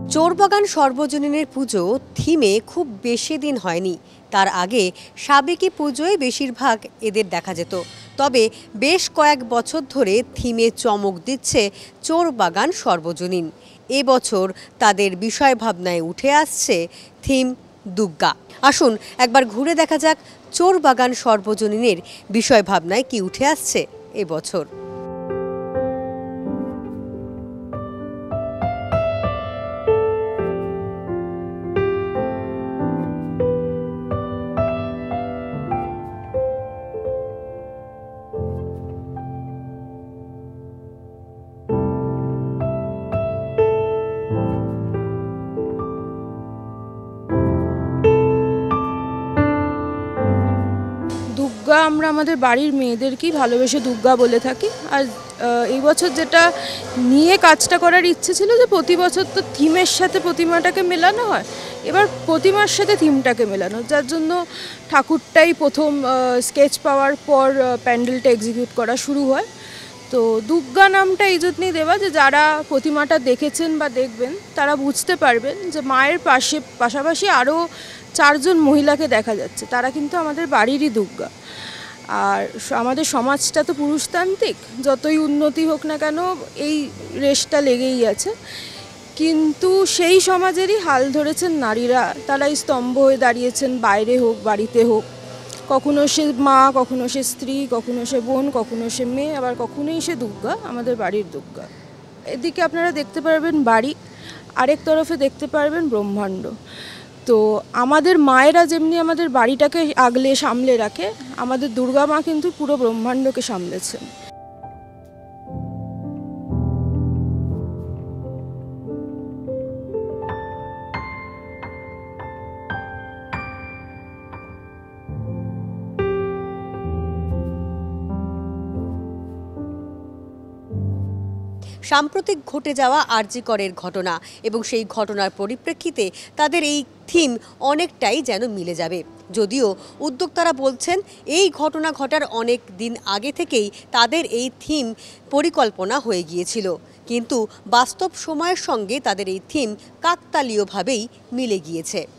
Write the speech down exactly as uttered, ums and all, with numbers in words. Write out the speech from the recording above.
চোরবাগান সর্বজনীনের পুজো থিমে খুব বেশি দিন হয়নি। তার আগে সাবেকি পুজোয় বেশিরভাগ এদের দেখা যেত, তবে বেশ কয়েক বছর ধরে থিমে চমক দিচ্ছে চোরবাগান সর্বজনীন। এবছর তাদের বিষয় ভাবনায় উঠে আসছে থিম দুগ্গা। আসুন একবার ঘুরে দেখা যাক চোরবাগান সর্বজনীনের বিষয় ভাবনায় কি উঠে আসছে এবছর। দুর্গা আমরা আমাদের বাড়ির মেয়েদেরকেই ভালোবেসে দুর্গা বলে থাকি। আর এই বছর যেটা নিয়ে কাজটা করার ইচ্ছে ছিল যে প্রতি বছর তো থিমের সাথে প্রতিমাটাকে মেলানো হয়, এবার প্রতিমার সাথে থিমটাকে মেলানো, যার জন্য ঠাকুরটাই প্রথম স্কেচ পাওয়ার পর প্যান্ডেলটা এক্সিকিউট করা শুরু হয়। তো দুর্গা নামটা এই জন্যই দেওয়া যে যারা প্রতিমাটা দেখেছেন বা দেখবেন তারা বুঝতে পারবেন যে মায়ের পাশে পাশাপাশি আরও চারজন মহিলাকে দেখা যাচ্ছে, তারা কিন্তু আমাদের বাড়িরই দুর্গা। আর আমাদের সমাজটা তো পুরুষতান্ত্রিক, যতই উন্নতি হোক না কেন এই রেশটা লেগেই আছে, কিন্তু সেই সমাজেরই হাল ধরেছেন নারীরা। তারাই স্তম্ভ হয়ে দাঁড়িয়েছেন, বাইরে হোক বাড়িতে হোক, কখনো সে মা, কখনো সে স্ত্রী, কখনো সে বোন, কখনো সে মেয়ে, আবার কখনোই সে দুর্গা, আমাদের বাড়ির দুর্গা। এদিকে আপনারা দেখতে পারবেন বাড়ি, আরেক তরফে দেখতে পারবেন ব্রহ্মাণ্ড। তো আমাদের মায়েরা যেমনি আমাদের বাড়িটাকে আগলে সামলে রাখে, আমাদের দুর্গা মা কিন্তু পুরো ব্রহ্মাণ্ডকে সামলেছেন। সাম্প্রতিক ঘটে যাওয়া আরজি করের ঘটনা এবং সেই ঘটনার পরিপ্রেক্ষিতে তাদের এই থিম অনেকটাই যেন মিলে যাবে। যদিও উদ্যোক্তারা বলছেন এই ঘটনা ঘটার অনেক দিন আগে থেকেই তাদের এই থিম পরিকল্পনা হয়ে গিয়েছিল, কিন্তু বাস্তব সময়ের সঙ্গে তাদের এই থিম কাকতালীয়ভাবেই মিলে গিয়েছে।